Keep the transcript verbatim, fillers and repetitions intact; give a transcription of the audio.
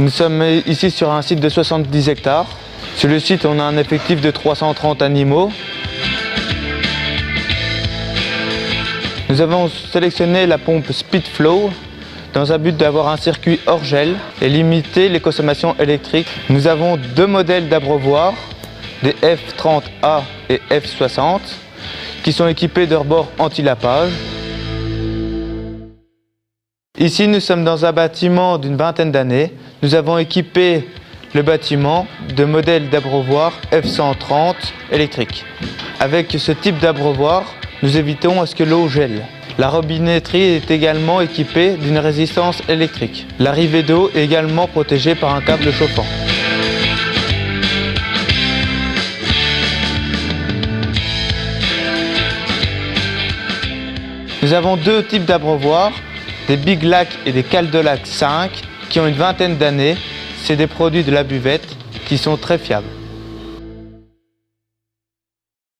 Nous sommes ici sur un site de soixante-dix hectares. Sur le site, on a un effectif de trois cent trente animaux. Nous avons sélectionné la pompe Speedflow dans un but d'avoir un circuit hors gel et limiter les consommations électriques. Nous avons deux modèles d'abreuvoirs, des F trente A et F soixante, qui sont équipés de rebords anti-lapage. Ici, nous sommes dans un bâtiment d'une vingtaine d'années. Nous avons équipé le bâtiment de modèles d'abreuvoirs F cent trente électriques. Avec ce type d'abreuvoir, nous évitons à ce que l'eau gèle. La robinetterie est également équipée d'une résistance électrique. L'arrivée d'eau est également protégée par un câble chauffant. Nous avons deux types d'abreuvoirs, des Big Lac et des Caldelac cinq, qui ont une vingtaine d'années. C'est des produits de la buvette qui sont très fiables.